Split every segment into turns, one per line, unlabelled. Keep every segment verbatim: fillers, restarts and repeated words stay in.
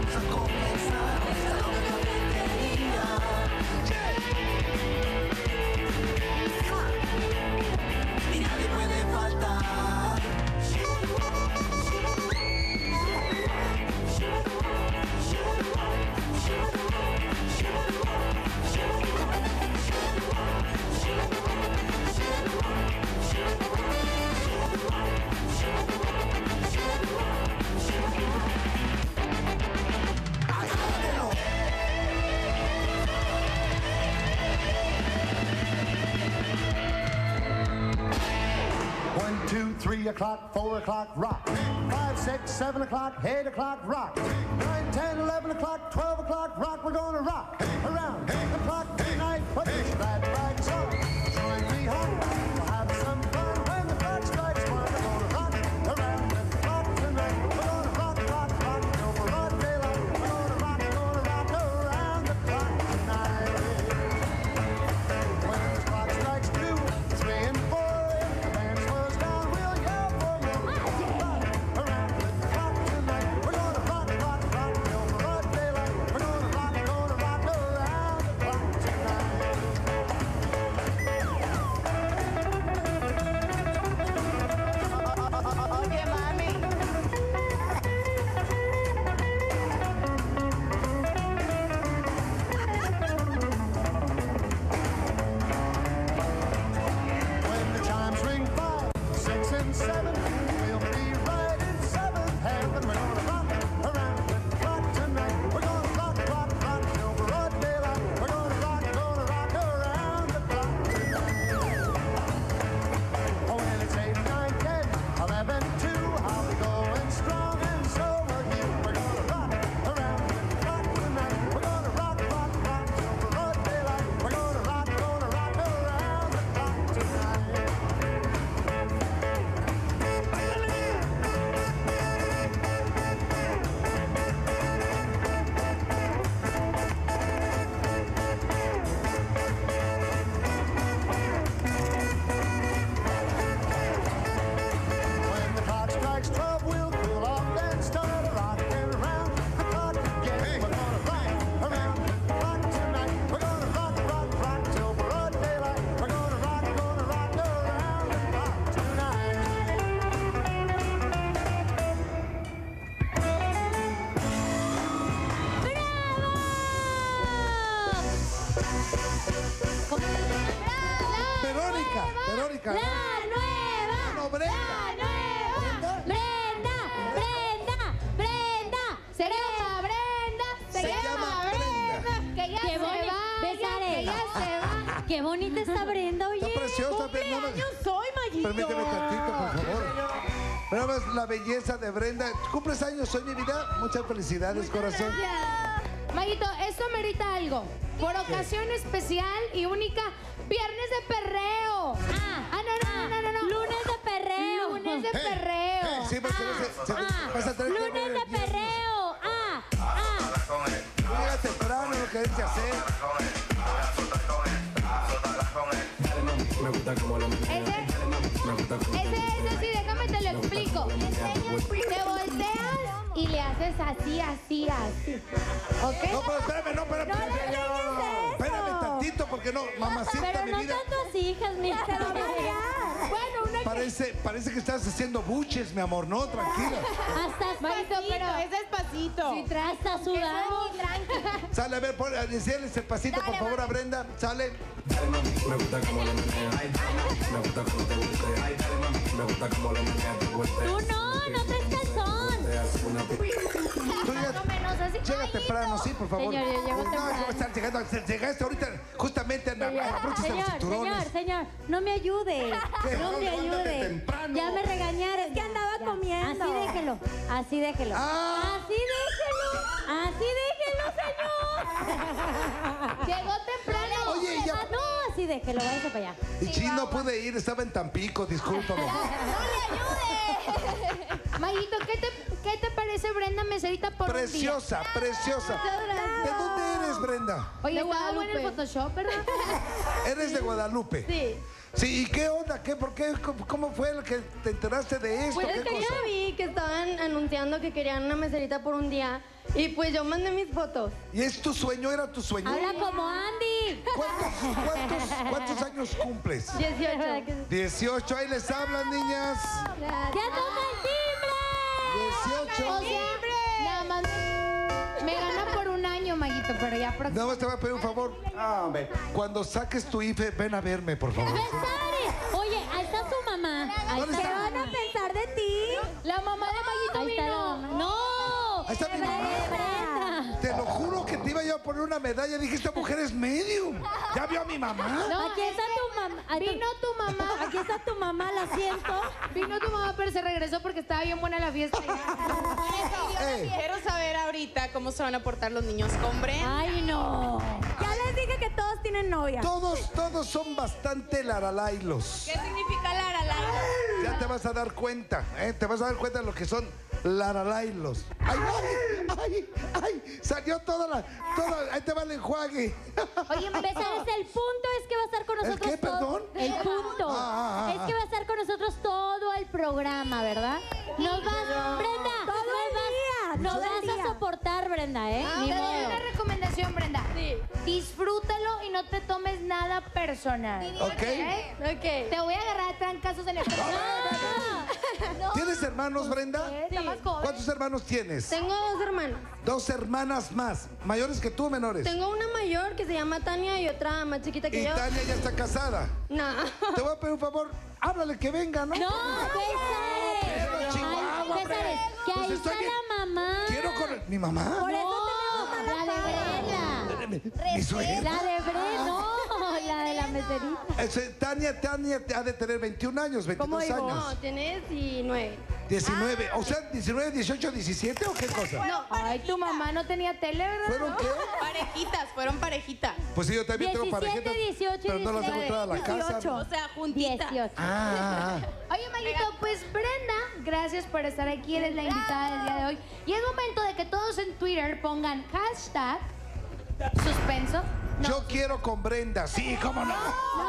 vamos a comenzar esta loca cafetería. Y nadie puede faltar.
One, two, three o'clock, four o'clock, rock. Five, six, seven o'clock, eight o'clock, rock. Nine, ten, eleven o'clock, twelve o'clock, rock. We're gonna rock around the clock tonight. Put your glad rags on. Join me home. We'll have some fun when the clock strikes one. We're gonna rock around the clock tonight. We're gonna rock, rock, rock till broad daylight. We're gonna rock, gonna rock around the clock tonight. When the clock strikes two, three, and four.
Verónica.
¡La nueva!
No, Brenda.
¡La nueva! ¡Brenda! ¡Brenda! ¡Brenda! ¡Se llama Brenda! ¡Se,
Se
llama
llama
Brenda! ¡Que ya
Qué
se
boni-
va!
Besaré.
¡Que ya se va!
Qué bonita está Brenda, oye.
Está preciosa, pero no me...
¡Cumpleaños soy, Mayito!
Permíteme tantito, por favor. Pero ves la belleza de Brenda. ¿Cumples años hoy, mi vida? Muchas felicidades, corazón.
Maguito, esto merita algo. Por ocasión especial y única, viernes de perreo.
Ah,
Ah, no, no, no, no, no.
lunes de perreo.
Lunes de
Eh,
perreo.
eh, sí, pues,
Ah,
se- se-
ah,
vas a tener que
lunes
ver el
de
viernes.
perreo. Ah, ah.
Llega temprano, lo que debes hacer.
Me gusta como lo
Ese, ese, ese sí, déjame te lo explico. Te volteas y le haces así, así, así. ¿Ok?
No, pero espérame, no, espérame.
No le
espérame.
digas eso.
Espérame tantito, porque no, mamacita,
Pero
mi
no
vida.
tanto así, hijas mías.
Bueno, una que...
Parece, parece que estás haciendo buches, mi amor, ¿no? Tranquila.
Hasta
Maguito, pero
Es despacito.
si traes
Hasta sudado.
Sale, a ver, pon, decirles el pasito, por favor, a Brenda. Sale.
Me gusta como lo menea. Me gusta como te voltea. Me gusta como lo menea. Te voltea.
Tú no, no traes calzón.
Te haces una pi-
Tú
más o menos así.
Llega
Ay,
temprano, sí, por favor.
Señor, yo llego
no,
temprano.
¿cómo estás llegando? Llegaste ahorita justamente a la brocha de los
Señor,
cinturones.
señor, señor, no me ayude.
¿Qué?
No me
Ándate
ayude.
temprano.
Ya me regañaron. Es que andaba comiendo. Así déjelo, así déjelo.
Ah.
Así déjelo, así déjelo, señor.
Llegó temprano.
Oye, ya-
Ah, no, así déjelo, váyase para allá.
Y sí, no pude ir, estaba en Tampico, discúlpame.
¡No le ayude! Maguito, ¿qué te, ¿qué te parece Brenda Meserita por
Preciosa, preciosa. ¿De dónde eres, Brenda?
un día? Oye,
De
estaba bueno el
Guadalupe.
Photoshop, ¿verdad?
Eres de Guadalupe.
Sí.
Sí, ¿y qué onda? ¿Qué? ¿Por qué? ¿Cómo, cómo fue el que te enteraste de esto?
Pues
¿Qué
es que
cosa?
yo vi que estaban anunciando que querían una meserita por un día y pues yo mandé mis fotos.
¿Y es tu sueño? ¿Era tu sueño?
Habla como Andy.
¿Cuántos, cuántos, cuántos años cumples?
dieciocho.
dieciocho, ahí les hablan, niñas.
¡Ya toca el timbre!
dieciocho.
O sea, nada más me gana por un año, Maguito, pero ya próximo.
Nada más te voy a pedir un favor. Cuando saques tu I F E, ven a verme, por favor.
¡Besares! Oye, ahí está su mamá. Ahí
¿Dónde
está.
está?
¿Qué van a pensar de ti?
La mamá de Maguito
Ahí está la
vino.
mamá. ¡No!
Ahí está mi mamá.
Brenda.
Te lo juro que te iba yo a poner una medalla. Dije, esta mujer es medium. ¿Ya vio a mi mamá?
No,
Aquí está tu mamá. Ay,
Vino tu mamá.
Aquí está tu mamá, la siento.
Vino tu mamá, pero se regresó porque estaba bien buena la fiesta.
Eh,
Quiero saber ahorita cómo se van a portar los niños con Brenda.
Ay, no.
Ya les dije que todos tienen novia.
todos, todos son bastante laralailos.
¿Qué significa Lara Laila?
Ya te vas a dar cuenta, ¿eh? Te vas a dar cuenta de lo que son laralailos. ¡Ay, ay, ay! ay salió toda la... Toda, ahí te va el enjuague.
Oye,
Besares, el punto es que va a estar con
¿El
nosotros
qué,
todo-
perdón?
El punto
Ah, ah, ah,
es que va a estar con nosotros todo el programa, ¿verdad? Nos vas, Brenda,
Todo
nos
el
vas,
día,
nos
todo el
vas a
día.
soportar, Brenda, ¿eh?
te
Ni
doy
modo.
una recomendación, Brenda.
Sí.
Disfrútalo y no te tomes nada personal.
¿Ok?
¿Eh?
Ok.
Te voy a agarrar a trancazos en el
No.
¿Tienes hermanos, Brenda?
Está más joven.
¿Cuántos hermanos tienes?
Tengo dos hermanos.
Dos hermanas más. ¿Mayores que tú o menores?
Tengo una mayor que se llama Tania y otra más chiquita que
Y
yo.
Tania ya está casada.
No.
Te voy a pedir un favor. Háblale que venga, ¿no?
No, Besares.
Pero, Chihuahua,
Ay,
hombre.
Besares, que
Pues
ahí
estoy
está
bien.
la mamá.
Quiero con... ¿Mi mamá?
Por eso
No,
tenemos mala
la de
fama.
Brenda.
¿Mi suegra?
La de Brenda, no, la de la meserita.
Ese, Tania, Tania ha de tener veintiún años,
¿Cómo
veintidós
digo?
años.
No, tienes diecinueve.
diecinueve. O sea, diecinueve, dieciocho, diecisiete o qué cosa.
No.
Ay, tu mamá no tenía tele, ¿verdad?
¿Fueron qué?
Parejitas, fueron parejitas.
Pues sí, yo también tengo
diecisiete,
parejitas,
dieciocho,
pero no las he
diecinueve,
encontrado a la casa.
dieciocho.
O sea, juntitas.
dieciocho.
Ah, ah, ah.
Oye, Maguito, pues Brenda, gracias por estar aquí, eres la invitada del día de hoy. Y es momento de que todos en Twitter pongan hashtag suspenso. No,
Yo quiero con Brenda. Sí, cómo no.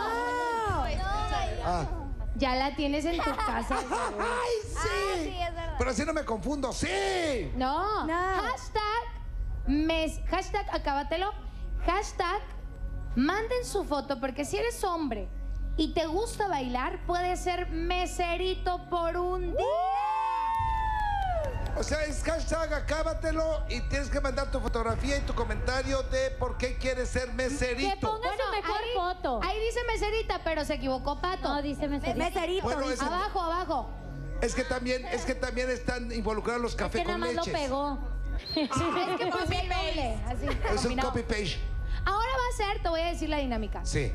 Ah.
ya la tienes en tu casa.
¡Ay, sí! Pero así no me confundo. ¡Sí!
No,
No.
hashtag, mes, hashtag, acábatelo, hashtag, manden su foto, porque si eres hombre y te gusta bailar, puedes ser meserito por un día.
O sea, es hashtag acábatelo y tienes que mandar tu fotografía y tu comentario de por qué quieres ser
Que
meserito.
ponga su mejor
ahí,
foto.
Ahí dice meserita, pero se equivocó Pato.
No, dice meserita.
Meserito.
Bueno,
dice.
es,
Abajo, abajo.
es que también, es que también están involucrados los
Es
café
que nada
con
más lo
leches.
pegó.
Es que puse el doble, así.
Es un
combinado.
copy page.
Ahora va a ser, te voy a decir la dinámica.
Sí.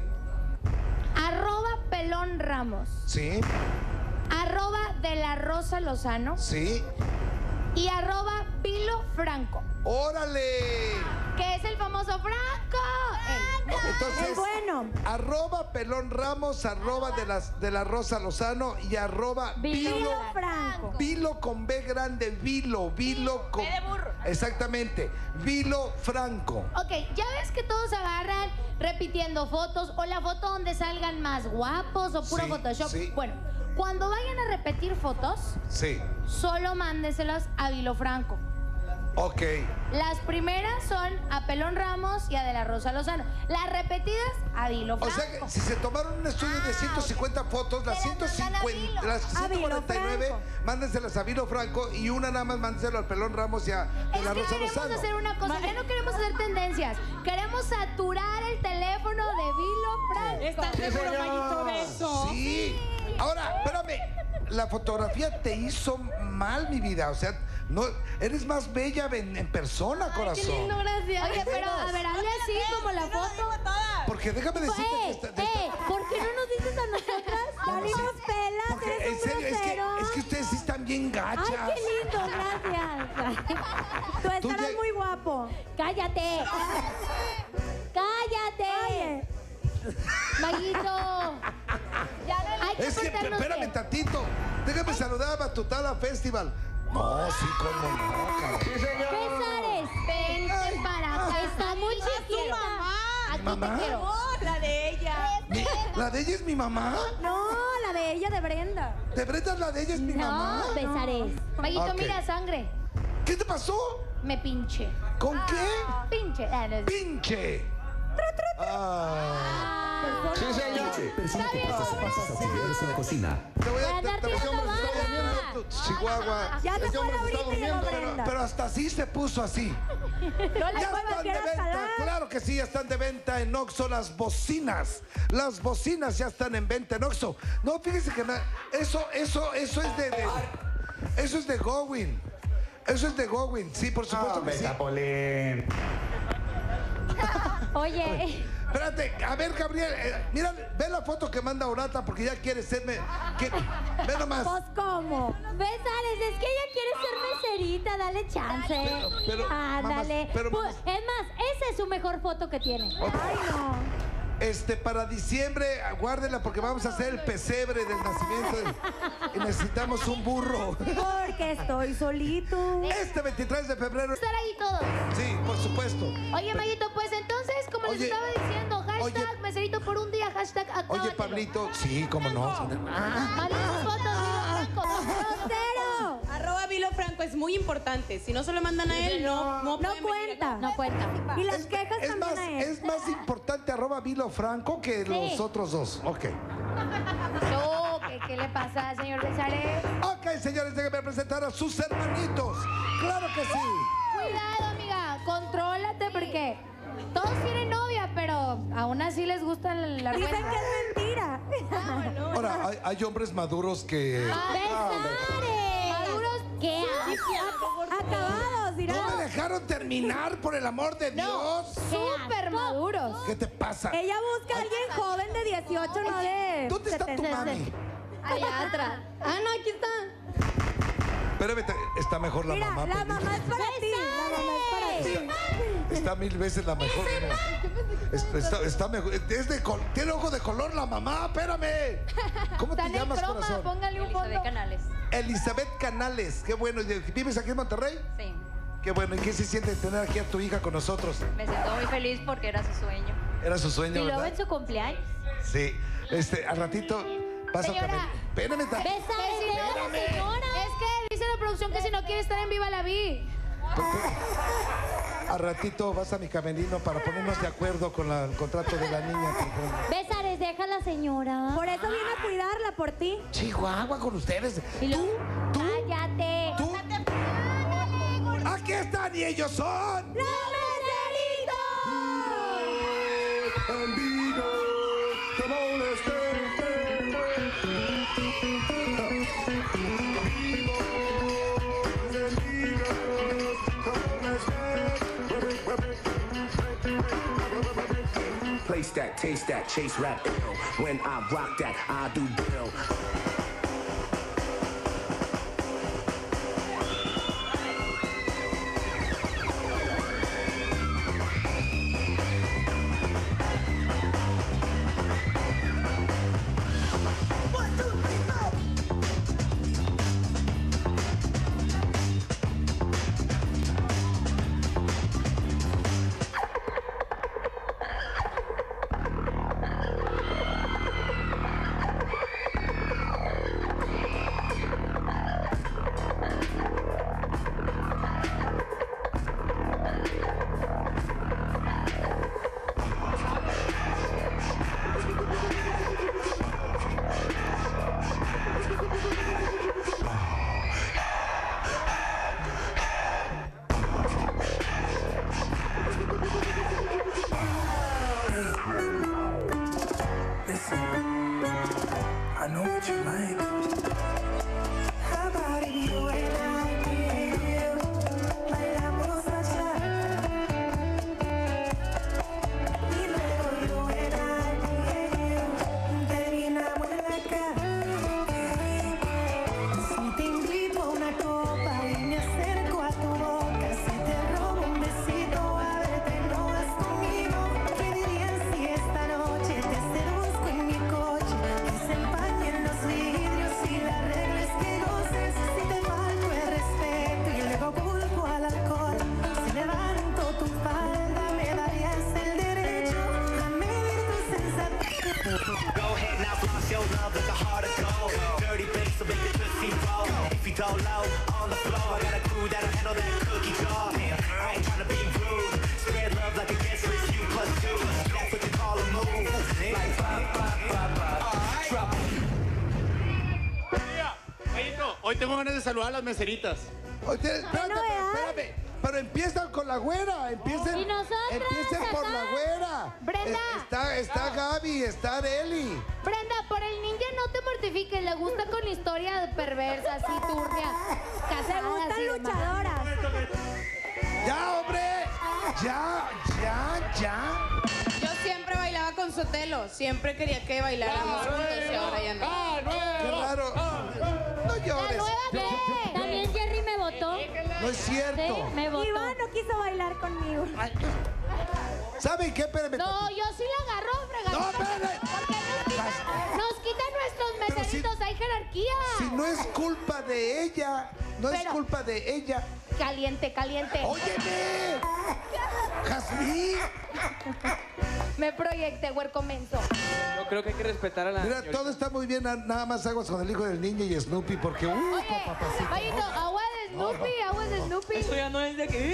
Arroba Pelón Ramos.
Sí.
Arroba De La Rosa Lozano.
Sí.
Y arroba Pilo Franco.
¡Órale!
Que es el famoso Franco. Él.
Entonces,
Es bueno.
arroba Pelón Ramos, arroba de, las, de la Rosa Lozano y arroba
Vilo.
Vilo.
Franco.
Vilo con B grande, Vilo, Vilo con...
B de burro.
Exactamente, Vilo Franco.
Ok, ya ves que todos agarran repitiendo fotos o la foto donde salgan más guapos o puro
Sí,
Photoshop.
sí.
Bueno, cuando vayan a repetir fotos,
Sí,
solo mándeselas a Vilo Franco.
ok.
Las primeras son a Pelón Ramos y a De La Rosa Lozano. Las repetidas a Vilo
O
Franco.
sea que si se tomaron un estudio de ciento cincuenta fotos, las ciento cincuenta, las
A Vilo
ciento cuarenta y nueve,
Franco.
mándenselas a Vilo Franco y una nada más mándenselo al Pelón Ramos y a De
Es
la
que
Rosa
queremos
Lozano.
hacer una cosa, ya no queremos hacer tendencias. Queremos saturar el teléfono de Vilo Franco.
¿Estás seguro, Mayito, de eso?
Sí. Ahora, espérame. La fotografía te hizo mal, mi vida. O sea, no, eres más bella en, en persona,
Ay,
corazón.
qué lindo, gracias.
Oye, pero a ver, hazle así como la foto.
Porque déjame decirte que
¡Eh!
esta- de esta-
¡Eh! ¿Por qué no nos dices a nosotras?
Ya ni nos pelas,
porque,
eres
en
un
serio, es que,
grosero.
es que ustedes sí están bien gachas.
¡Ay, qué lindo! Gracias.
Tú
Tú
estarás
ya-
muy guapo.
¡Cállate! ¡Cállate!
Oye,
Maguito. Hay que
Es que,
cortarnos
espérame
bien.
tantito. Déjame saludar a Batutala Festival. No, sí, cómo no, cabrón.
¡Besares!
Vente para acá.
Está muy chiquita.
A ti
¿Mamá?
te quiero.
Oh, la de ella.
Mi, ¿La de ella es mi mamá?
No, la de ella, de Brenda.
¿De Brenda la de ella es mi mamá?
No, Besares.
Mayito,
Ok.
mira, sangre.
¿Qué te pasó?
Me pinche.
¿Con qué?
Pinche. Ah, no es-
¡Pinche! Ah,
Sí, señor. Persona que pasa, pasa actividades en la cocina.
te voy a...
Para
Te,
andar
te voy a-
tirando
está durmiendo
bala.
tu Chihuahua.
Ya se
Este
fue
hombre se está
ahorita y llegó
durmiendo,
Brenda.
Pero hasta así se puso así.
No le
Ya
puedo
están de
volver a
venta,
jalar.
claro que sí, ya están de venta en Oxxo las bocinas. Las bocinas ya están en venta en Oxxo. No, fíjense que na- eso, eso, eso es de, de- eso es de Gowin. Eso es de Gowin, sí, por supuesto que sí.
Tapolín.
Oye,
Espérate, a ver, Gabriel, eh, mira, ve la foto que manda Orata porque ya quiere serme. que- ve nomás.
Pues, ¿cómo?
Besares, es que ella quiere ser meserita, dale chance.
Pero, pero,
Ándale.
mamás, pero,
Pues,
mamás.
es más, esa es su mejor foto que tiene.
Ay, no.
Este, para diciembre, guárdela porque vamos a hacer el pesebre del nacimiento de- y necesitamos un burro.
Porque estoy solito.
Este veintitrés de febrero.
Estar ahí todos.
Sí, por supuesto.
Oye, Mayito, pues entonces, como les
Oye,
estaba diciendo, hashtag
oye.
meserito por un día, hashtag acábatelo.
Oye, Pablito, sí, cómo no.
Manden sus fotos, digo, Franco.
¡Grosero!
Arroba Vilo Franco es muy importante. Si no se lo mandan a él, no, no,
No
pueden venir
cuenta.
acá.
No cuenta.
Y las
Es,
quejas
es
también
más,
a él.
es más importante arroba Vilo Franco que los otros dos. Ok.
No, ¿qué, ¿qué le pasa, señor Besares?
Ok, señores, déjenme presentar a sus hermanitos. Claro que sí.
Cuidado, amiga, contrólate porque todos tienen novia, pero aún así les gusta la
Dicen
argüenda.
que es mentira.
Ahora, hay, hay hombres maduros que...
Besares.
Maduros,
¿Qué?
Acabados, dirá.
No me dejaron terminar, por el amor de Dios.
súper maduros.
¿Qué te pasa?
Ella busca a alguien joven de dieciocho, no de
¿Dónde está tu
setenta.
mami?
Allá atrás. Ah, no, aquí está.
Espérame, te- está mejor la
Mira,
mamá.
la
pendiente.
mamá es para ti. La mamá es para ti.
Está mil veces la mejor. mira. Está, está- está mejor. Es de col- tiene ojo de color la mamá, espérame. ¿Cómo
Está
te
en el
llamas,
croma,
corazón?
póngale un fondo.
Canales.
Elizabeth Canales. Qué bueno. ¿Vives aquí en Monterrey?
Sí.
Qué bueno. ¿Y qué se siente tener aquí a tu hija con nosotros?
Me siento muy feliz porque era su sueño.
Era su sueño,
Y luego
¿verdad?
en su cumpleaños.
Sí. Este, al ratito vas a
Señora.
tener. Espérame, ta-
Besares, deja a la señora.
Es que dice la producción que si no quiere estar en Viva la Vi.
Al ratito vas a mi camerino para ponernos de acuerdo con la- el contrato de la niña. que-
Besares, deja a la señora.
Por eso viene a cuidarla, por ti.
Chihuahua con ustedes.
Y luego,
Tú, tú,
cállate.
tú. Aquí están y ellos son.
Place that, taste that, chase rap ill. When I rock that, I do bill.
ganas de saludar a las meseritas.
Oye, espérate, pero, espérame. Pero empiezan con la güera. Empiecen,
¿Y nosotras
empiecen por
acá?
la güera.
Brenda.
Es- Está, está Gaby, está Areli.
Brenda, por el ninja no te mortifiques, le gusta con historia perversa, así turbia.
Se gustan luchadoras.
Ya, hombre. Ya, ya, ya.
Yo siempre bailaba con Sotelo. Siempre quería que bailáramos juntos y ahora ya no.
Qué raro. No llores.
También Jerry me votó.
No es cierto.
Sí, me votó.
Iván no quiso bailar conmigo.
¿Saben qué? Espérenme.
No, yo sí la agarro, fregadito.
No, espérame.
Porque nos quitan, nos quitan nuestros
Pero si-
meseritos, hay jerarquía.
Si no es culpa de ella, no es
Pero-
culpa de ella.
Caliente, caliente.
¡Óyeme! ¡Jazmín!
Me proyecté, huerco menso.
Yo creo que hay que respetar a la
Mira,
señorita.
todo está muy bien, na- nada más aguas con el hijo del niño y Snoopy, porque uh,
Oye,
papacito.
Mayito, agua de Snoopy, agua de Snoopy.
Eso ya no es de aquí.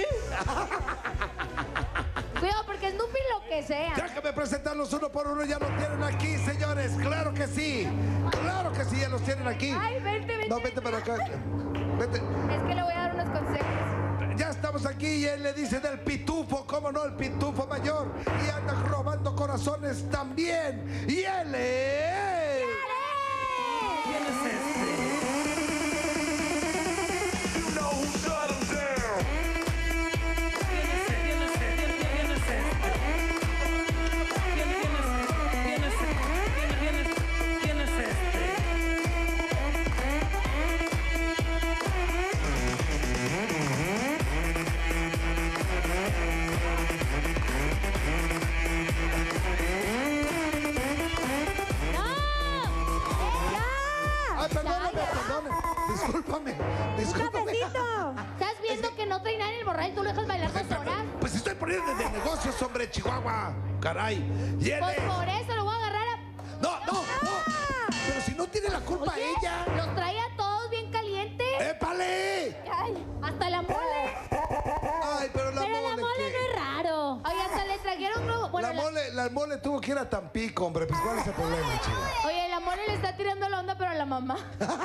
Cuidado, porque Snoopy lo que sea.
Déjame presentarlos uno por uno, ya los tienen aquí, señores. Claro que sí, claro que sí, ya los tienen aquí.
Ay, vente, vente.
No, vete para acá. Vete.
Es que le voy a dar unos consejos.
Ya estamos aquí y él le dice del pitufo, cómo no, el pitufo mayor. Y anda robando corazones también. Y él es...
¿Quién es este? You know who shut him down. ¿Quién es este? ¿Quién es este? ¿Quién es este? ¿Quién quién es? ¿Quién es este? ¿Quién quién es? ¿Quién es este?
Ay, perdóname, perdóname. Discúlpame, discúlpame.
¿Estás viendo que no trae nada en el borral y tú lo dejas bailar dos horas?
Pues estoy poniendo de negocios, hombre, Chihuahua. Caray. Y él
Pues
es-
por eso lo voy a agarrar a...
No, no, no. Pero si no tiene la culpa
Oye,
ella.
los trae a todos bien calientes.
¡Épale!
Ay, hasta la mole.
Ay, pero la
Pero
mole.
la mole
¿qué?
no es raro.
Oye, hasta le trajeron globo. Bueno,
la,
la-
mole, la mole tuvo que ir a Tampico, hombre. Pues ¿cuál es el problema, chico?
Oye, la mole le está tirando la onda, pero a la mamá.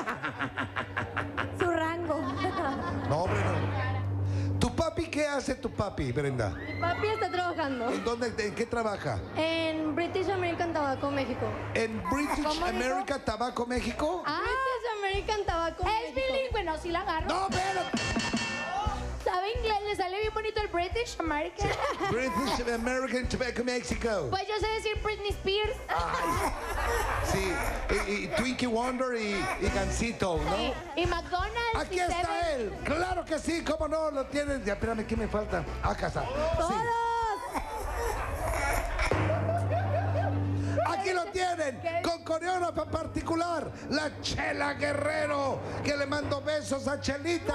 Su rango.
No, hombre, no. ¿Tu papi qué hace tu papi, Brenda?
Mi papi está trabajando
¿En dónde, en qué trabaja?
en British American Tobacco, México.
¿En British
¿Cómo dijo?
America Tabaco, México?
Ah,
British American Tobacco,
es
México.
bilingüe, no, sí la agarro.
No, pero...
¿Sabe inglés? ¿Le sale bien bonito el British American?
British American Tobacco, México.
Pues yo sé decir Britney Spears.
Ay, sí, y, y Twinkie Wonder y, y Gansito, ¿no?
Sí. Y McDonald's.
Aquí
y
está
Seven.
él. Claro que sí, cómo no, lo tienen. Ya, espérame, ¿qué me falta? Acá está. Sí. Aquí lo tienen, con coreógrafa particular, la Chela Guerrero, que le mando besos a Chelita.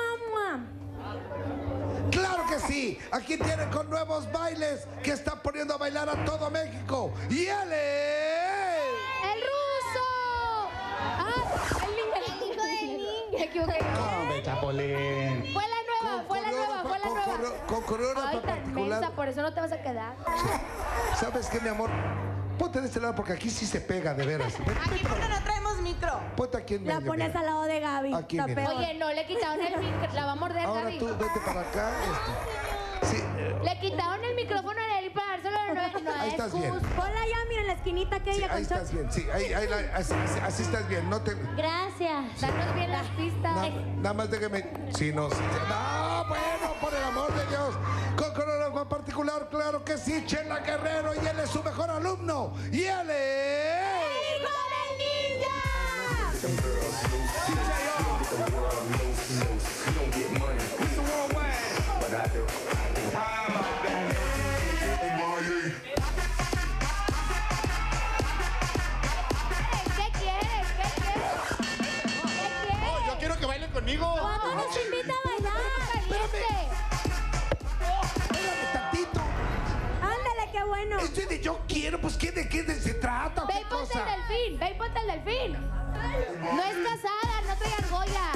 Claro que sí, aquí tienen con nuevos bailes que están poniendo a bailar a todo México. Y él es...
¡El ruso! ¡Ah! El ninja, el hijo del ninja. Me equivoqué.
¡Hombre, Chapolín!
Fue la nueva, fue la nueva, fue la
Con,
nueva.
coreo- con coreógrafa
Ay, tan
particular.
mensa, por eso no te vas a quedar.
¿Sabes qué, mi amor? Ponte de este lado porque aquí sí se pega, de veras. Ven,
Aquí porque no traemos micro.
Ponte aquí en
La
medio.
pones
mira.
al lado de Gaby.
Aquí,
Está
mira.
peor.
Oye, no, le quitaron el micro. La va a morder,
Ahora
Gaby.
tú vete para acá. Este. Sí, eh,
Le quitaron el micrófono a él para dárselo a no, no
Ahí
es
estás bien.
justo.
Ponla ya, mira, en la esquinita
sí,
aquella
ahí
con
estás
shorts.
bien. Sí, ahí, ahí, la- así, así- así estás bien. No te...
Gracias.
Danos bien las pistas.
na- nada más déjeme... Sí, no. Sí, no, bueno, por el amor de Dios. Con coreógrafo particular, claro que sí. Chela Guerrero y él es su mejor alumno. Y él es...
¡Hijo del ninja! ¿Qué quieres? ¿Qué quieres? ¿Qué quieres?
No, yo quiero que bailen conmigo.
¿Cuándo nos invita a bailar?
¡Caliente!
Espérame tantito.
Ándale, qué bueno.
Esto es de yo quiero, pues ¿qué de qué de- se trata? o
Ve
¿Qué
y ponte
cosa?
el delfín, ve y ponte el delfín. No es casada, no trae argolla.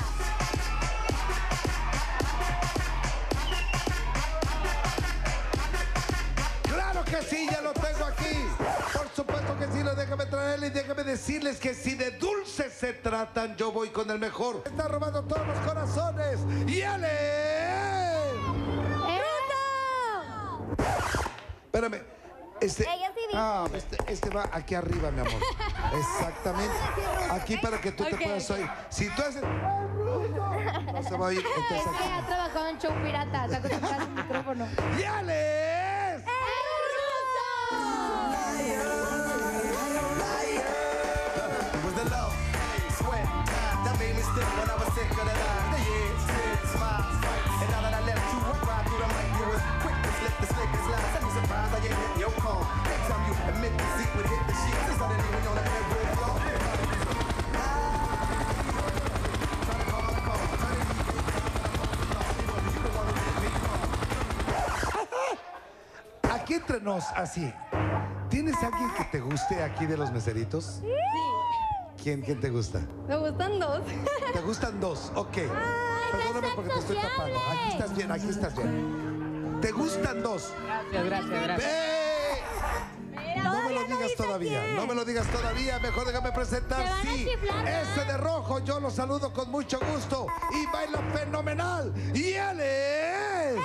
Claro que sí, ya lo tengo aquí. Por supuesto que sí, lo déjame traer y déjame decirles que si de dulces se tratan, yo voy con el mejor. Está robando todos los corazones. ¡Y él es! Espérame. Este,
Ella sí dijo.
ah, este, este va aquí arriba, mi amor. Exactamente. Aquí para que tú te
Ok.
puedas oír. Si tú haces... No se va a oír.
Es
Entonces
que
aquí.
ha trabajado en show pirata. Está acostumbrado al micrófono.
¡Y él es!
Was the love, sweat, that made me stick when I was sick of the line. The years, tears, smiles, and now that I left you, I ride through the mic. You was quick to slip the slickest lines. I'm surprised I ain't hit your call. Next time you admit the secret, hit the sheets. It's not even on the head with y'all.
Aquí entre nos, así. ¿Tienes alguien que te guste aquí de los meseritos?
Sí.
¿Quién, quién te gusta?
Me gustan dos.
¿Te gustan dos? Ok. Perdóname porque te estoy tapando. Aquí estás bien, aquí estás bien. ¿Te gustan dos?
Gracias, gracias, gracias.
¡Ve! No me lo digas todavía, no me lo digas todavía. Mejor déjame presentar.
Te van a
Sí,
chiflar, ¿no?
ese de rojo, yo lo saludo con mucho gusto. Y baila fenomenal. Y él es...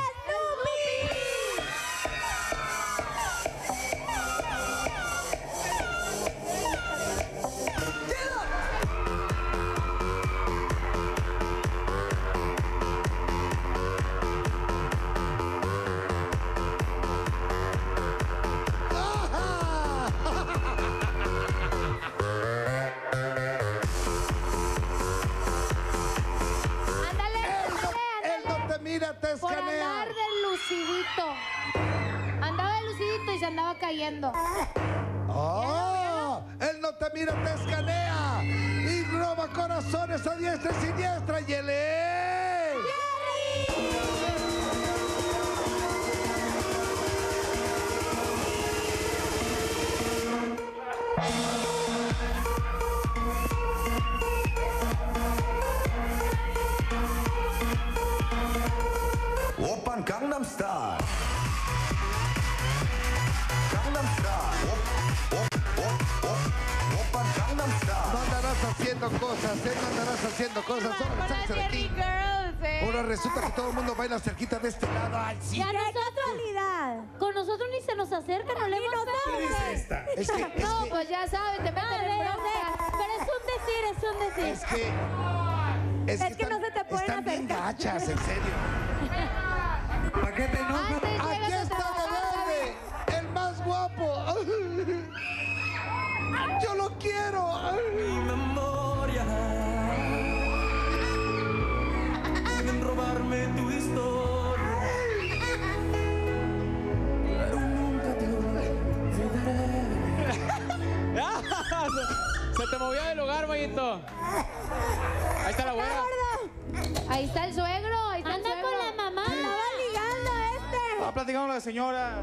Mira, te
Por andar
escanea.
de lucidito. Andaba de lucidito y se andaba cayendo.
¡Oh! Él no te mira, te escanea. Y roba corazones a diestra y siniestra. Y él es...
Oppan Gangnam Style. Gangnam Style. Op, op, op, op, Oppan Gangnam Style.
No andarás haciendo cosas, ¿eh? No andarás haciendo cosas. Ahora
Con las
sáquense de aquí.
Jerry Girls, ¿eh?
Ahora resulta que todo el mundo baila cerquita de este lado. ¡Ay, sí!
Y a
¡Qué
nosotros,
casualidad!
con nosotros ni se nos acerca, no le hemos
Es que, es
No,
que,
pues ya sabes, te meten en bronca.
Pero es un decir, es un decir.
es que... Es,
Es que no se te pueden
Están bien
acercar.
gachas, en serio.
¿Para qué te enojas?
Antes
Aquí
llegas a
está de
trabajar,
verde, el más guapo. Yo lo quiero.
Mi memoria. Pueden robarme tu historia. Pero nunca te olvidaré.
Se te movió del lugar, Mayito. Ahí está la abuela.
Ahí está el suegro, ahí está
Anda
el suegro.
con la mamá.
Estaba ligando este.
Estaba platicando con la señora.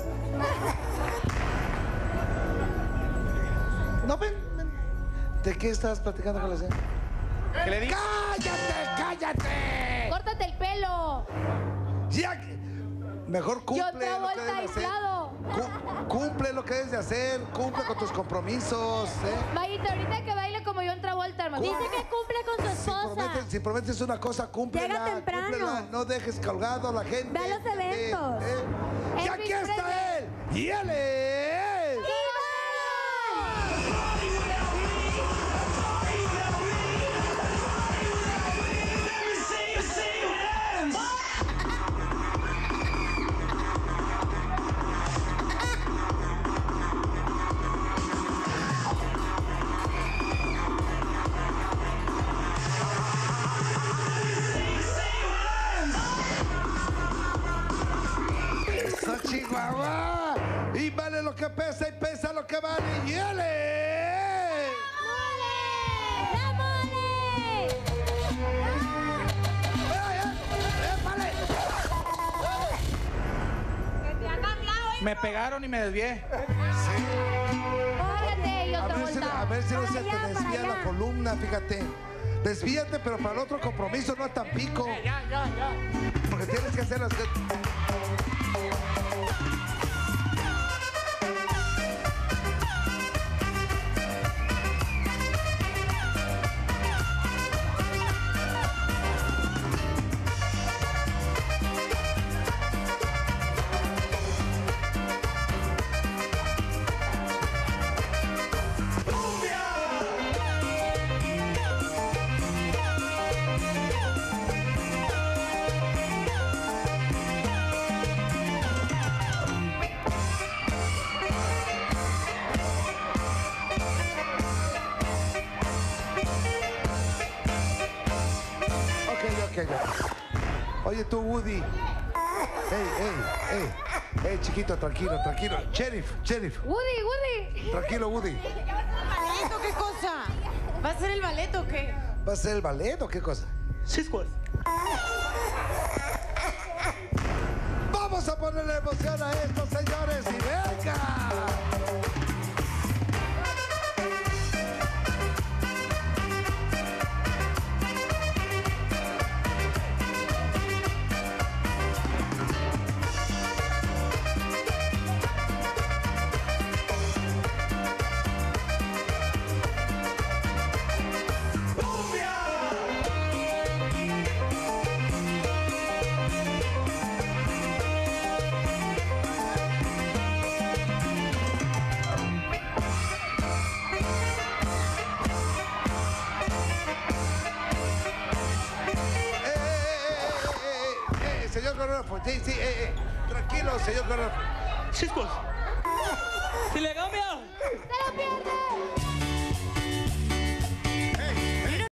No, ven, ven. ¿De qué estás platicando con la señora?
¿Qué le dije?
¡Cállate, cállate!
Córtate el pelo.
Ya que- Mejor
Yo
cumple
otra
lo que
vuelta
debes de hacer.
aislado.
Cu- Cumple lo que debes de hacer. Cumple con tus compromisos. ¿eh?
Mayita, ahorita que baile como yo en Travolta, hermano.
Dice que cumple con su
Si
esposa.
prometes, si prometes una cosa, cúmplela.
Llega temprano.
cúmplela, no dejes colgado a la gente.
Ve a los eventos.
Eh, eh. Y
Elvis
aquí está
Presley.
él. Y él es... ¡Eso, Chihuahua! Y vale lo que pesa y pesa lo que vale. Y él es...
¡La mole!
Me pegaron y me desvié.
Fíjate, y
A
otra
ver, si,
vuelta.
a ver si no
Para
se
allá,
te
para
desvía la
allá.
columna, fíjate. Desvíate, pero para el otro compromiso no a Tampico.
Ya, ya, ya.
Porque tienes que hacer las... hay gatos. Oye, tú, Woody. Ey, ey, ey. Ey, chiquito, tranquilo, tranquilo. Sheriff, sheriff.
Woody, Woody.
Tranquilo, Woody.
¿Ballet o qué cosa? ¿Va a ser el ballet o qué?
¿Va a ser el ballet o qué cosa?
Cisco.
Vamos a ponerle emoción a esto, señores, y venga. Señor coreógrafo, sí, sí, eh, eh. Tranquilo, señor coreógrafo.
Cisco. Si le cambia.
¡Se lo pierde!